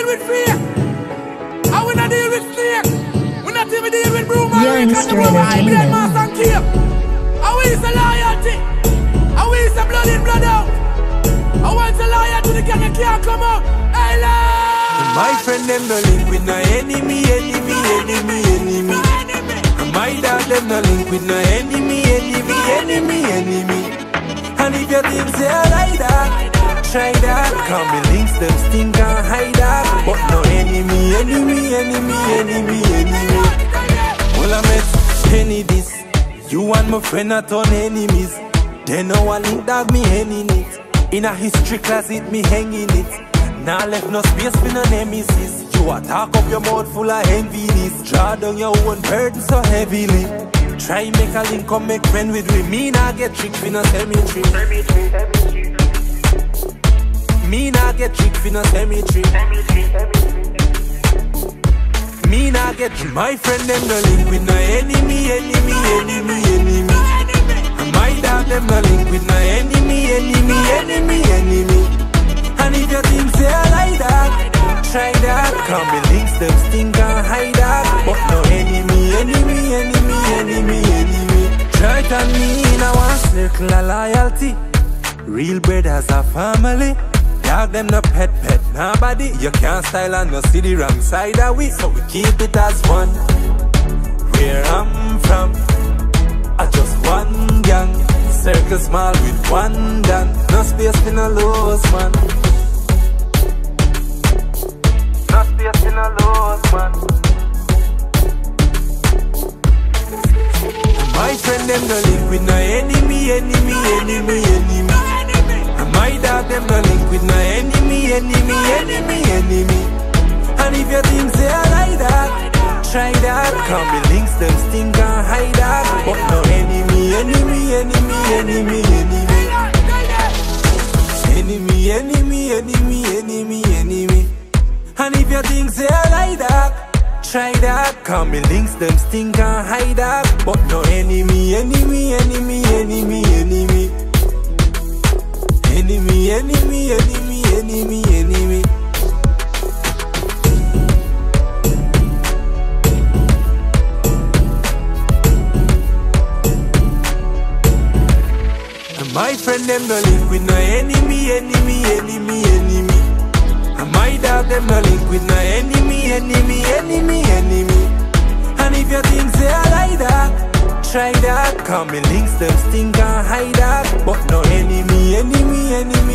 with fear. I will not deal with snake. We not even deal with broom. Youngster Entertainment. I will use a loyalty. I will use a blood in, blood out. I want a liar to the gang that can't come out. Hey, Lord. My friend them no link with no enemy. And my dog them no link with no enemy. And if you think say I like that, try that. Cause me links them stink and hide that. But no enemy. Well I met Penny this. You and my friend are turn enemies. They know I link dog me hanging it. In a history class it me hanging it. Now left no space for no nemesis. You a talk up your mouth full of enviness. Draw down your own burden so heavily. Try make a link come make friend with me. Me nah get tricked for no cemetery. Me nah get tricked for no cemetery. Me nah get tricked. My friend them no link with no enemy. And my dog them no link with no enemy. And if you think say I like that, try that. Cause me links them stink and hide that. But no enemy. Try to me in a one circle of loyalty. Real brothers are family. Dog them no pet, nobody. You can't style and no see the wrong side of we. So we keep it as one. Where I'm from, I just one gang. Circle small with one dan. No space for no lose man. No space for no lose man. My friend them no link with no enemy. And my dog them no link with no enemy. And if you think say I like that, try that. Cause me links them stink and hide that. But no enemy. And if you think say I like that, try that. Cause me links them stink and hide that. But no enemy. And my friend them no link with no enemy. And my dog them no link with no enemy. And if you think say I like that, try that. Cause me links them stink and hide that. But no enemy.